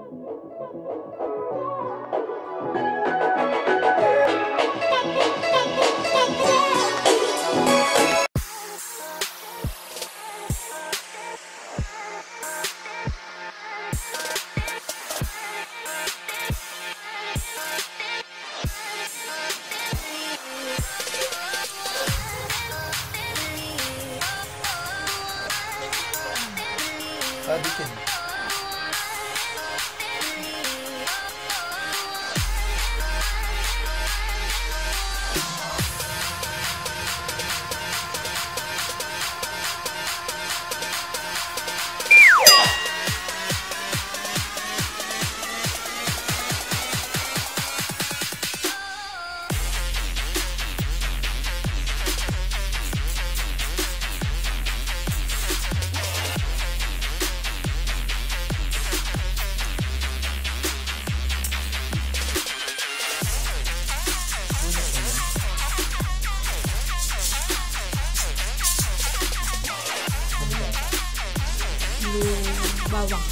Sabitin. Bawang,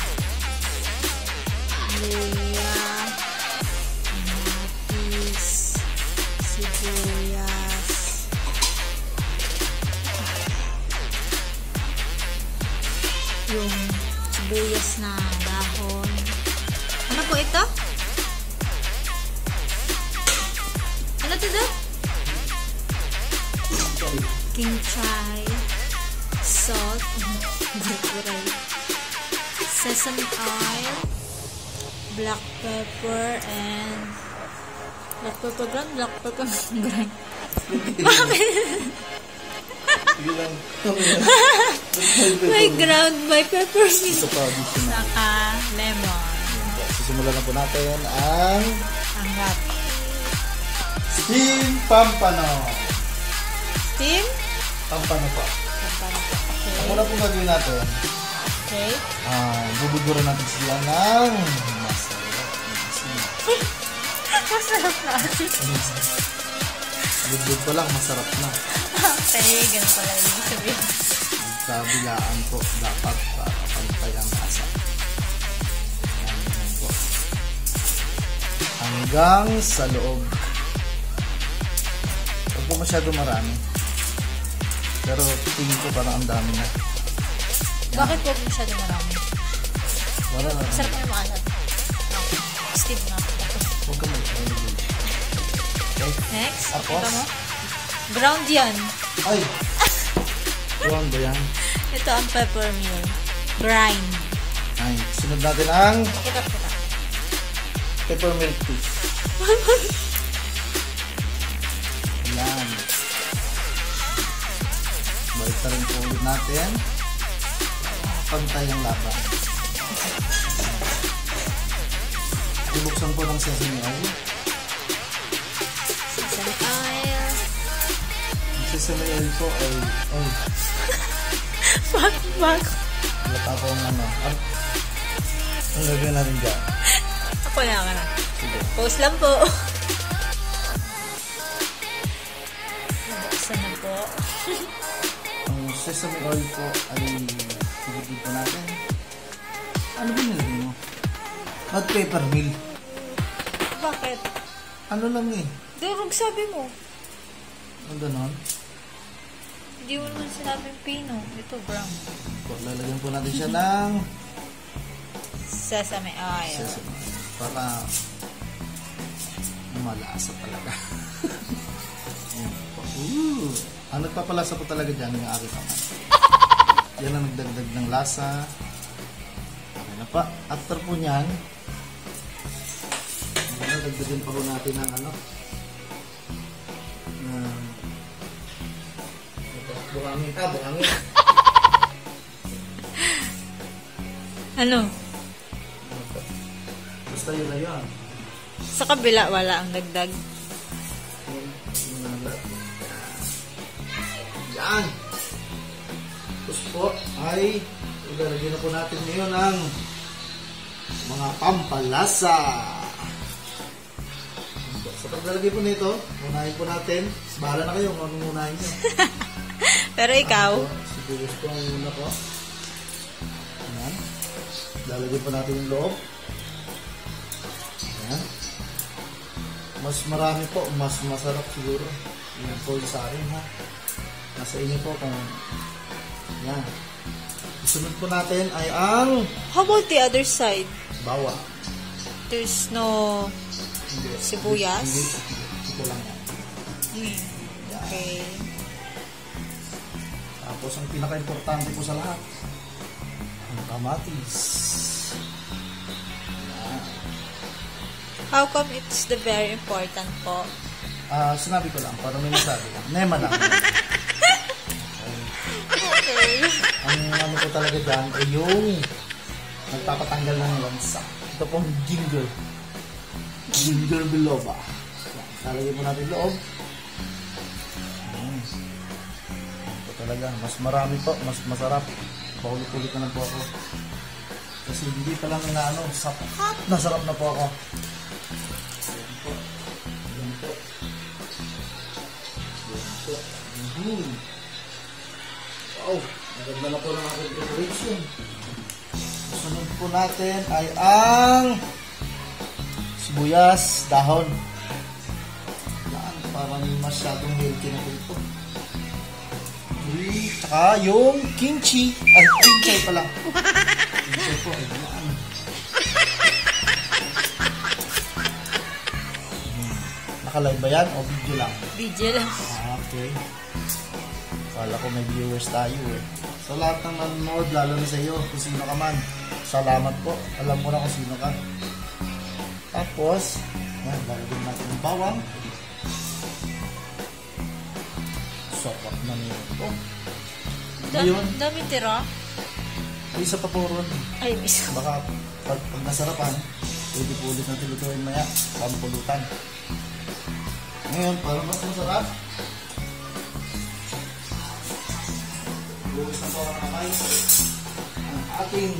luya, kamatis, sibuyas, yung sibuyas na dahon. Ano po ito? Ano ito daw? Kimchi, salt, sesame oil, black pepper, and black pepper grind. Bakit? May ground by pepper meat. Saka lemon. Sisimulan na po natin ang Angat. steam pampano. Steam? Pampano po. Pampano po. Okay. Ako na po gagawin natin. Okay. Bubuduran natin sila ng masarap. Masarap na. Budbud pa lang, masarap na. Okay, ganun pala yung sabihin. Kabilaan po dapat para pantay ang asa. Ayan po. Hanggang sa loob. Huwag po masyado marami. Pero tingin ko parang ang dami na. Bakit po masyado marami? Wala na. Sarap na maalat. Steam na. Huwag ka mag-alagay. Okay. Next, Tapos? kita mo? Ground yan. Ay! Ground ba yan? Ito ang peppermint. Grind. Ay, sunod natin ang Kita. peppermint tea. Ayan. Balik na rin po ulit natin. Pantay ang laban. Ibuksan po ng sesame oil. Sesame oil. Ang sesame oil po ay... Oh, Bak. wala po ang ano. Ang gagawin natin dyan. Ako na. Sige. Post lang po. Nabuksan na po. Ang sesame oil po ay ibigay po natin. Ano ba nilagay mo? Hot pepper mill. Bakit? Ano lang eh. Durog sabi mo. Ang ganon. Hindi mo naman sinabing pino. Ito brown. Po, lalagyan po natin siya ng Sesame oil. sesame oil. Para malasa talaga. Ayan po. Ang nagpapalasa po talaga dyan yung aking kamay. Yan ang nagdagdag ng lasa. Okay na pa. After po nyan, dagdagan pa po natin ng ano, buhangin. Ano? Basta yun na yun. Sa kabila wala ang dagdag. Yan. Tapos po ay ilalagay na po natin ngayon ang mga pampalasa. Sa paglalagay po nito, unahin po natin. Bahala na kayo kung anong unahin nyo. Pero ikaw? Sibuyas po ang una ko. Ayan. Lalagay po natin yung loob. Yan. Mas marami po, mas masarap siguro. Yan po yung sa akin, ha. Nasa inyo po kung yan. Isunod po natin ay ang How about the other side? bawang. There's no Hindi. sibuyas? Hindi. Ito lang yan. Okay. Tapos ang pinaka-importante po sa lahat, ang kamatis. Yan. How come it's the very important po? Sinabi ko lang, para may nasabi lang. Nema lang. Okay. Ang ano po talaga dyan ay yung nagpapatanggal ng lansa. Ito pong ginger. Ginger biloba. Lalagyan po natin loob. Ito talaga, mas marami po, mas masarap. Paulit-ulit na lang po ako. Kasi hindi pa lang na ano, sapat na sarap na po ako. Ayan po. Ayan po. Ayan po. Wow, maganda na po ng aking preparation. Sunod po natin ay ang sibuyas, dahon. Yan, parang masyadong healthy na po ito. Tsaka yung kimchi. Ay, kimchi pala. Kimchi po, ayan. Nakalive ba yan o video lang? Video lang. Okay. Kala ko may viewers tayo eh. Sa lahat ng nanonood, lalo na sa iyo, kung sino ka man, salamat po. Alam ko na kung sino ka. Tapos, yan, lalagyan natin ng bawang. Sarap na nito. Ngayon, Dami tira? may isa pa po ron. Ay, miss. Baka pag nasarapan, pwede po ulit natin lutuin maya, pampulutan. Ngayon, para mas masarap, luwis na po ang kamay ang ating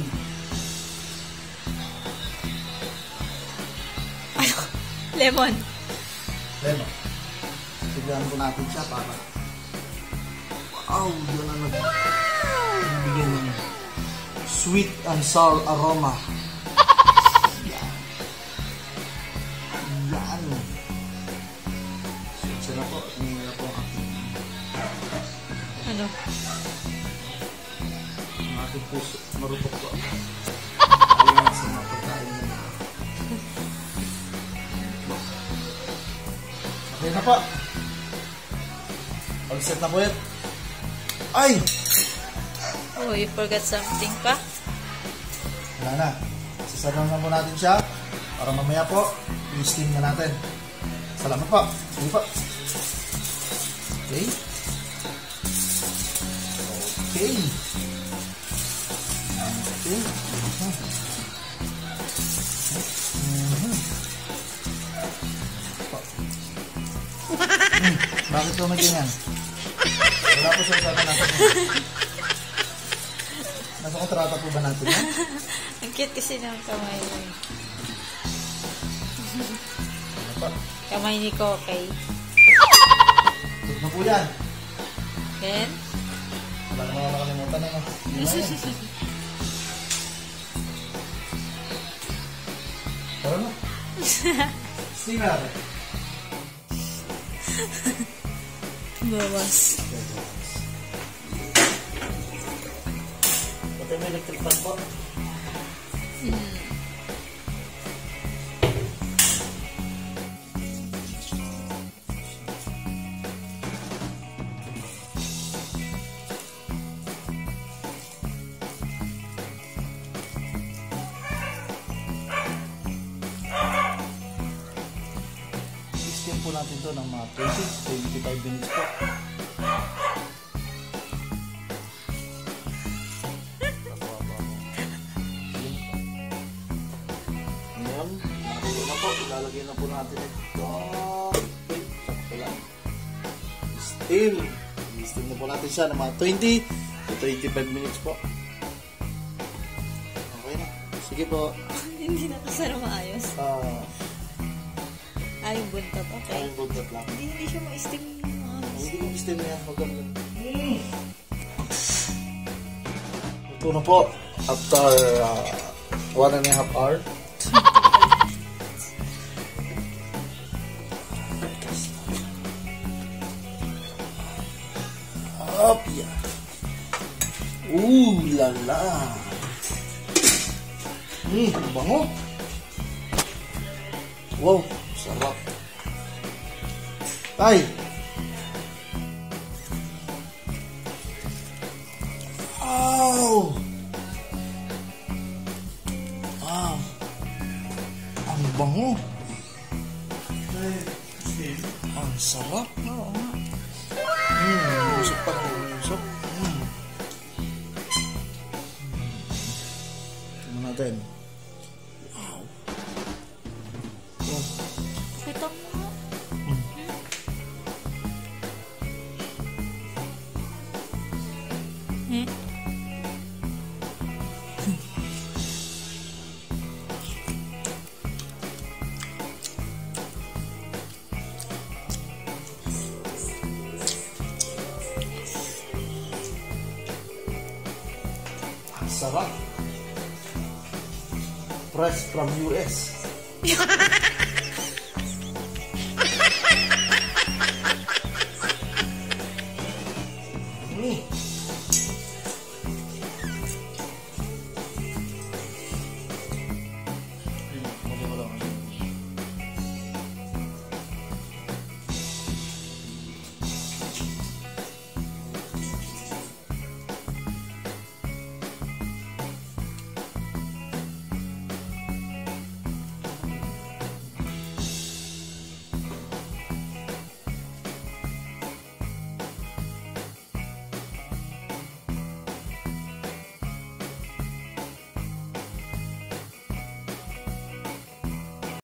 Lemon. lemon. Tignan po natin siya para wow, yun ang nagbibigay ng sweet and sour aroma. Yan. Yan. Sensya na po. Hindi na po ang ating Ano? ang ating puso. Marutok po. Ayaw sa mga pagkain na. Okay na po. All set na po yan. Ay! Oh, you forgot something pa? Wala na. Sasarang na po natin siya para mamaya po i-steam na natin. Salamat po. Sige po. Okay. Okay. Okay. Bakit po may ganyan? Wala po sa usapan natin. Nasa kontrata po ba natin? Ang cute kasi ng kamay mo. Ano pa? Kamay ni Kokay. Good na po yan. Then? Wala naman ako nakalimutan na. Tara na. Steam natin. Bawas. Pati may electric fan po. I-steam po natin ito ng mga 20-25 minutes po. Ngayon, nakulo na po. Ilalagay na po natin ito. Sakto lang. Steam. I-steam na po natin siya ng mga 20-25 minutes po. Okay na. Sige po. Hindi nakasara maayos. Yung buntot. Okay. Ayun, buntot lang. Hindi siya ma-steam. Hindi ko steam na yan. Maganda. Ito na po. After 1.5 hour. Ooh, lala. Bango. Wow, sarap. Tay. Wow. Wow. Ang bango. Ang sarap. Oo nga. Usok pa ng usok. Tingnan natin. Wow. Wow. Kita mo nga. Eh? Ang sarap. Fresh from US.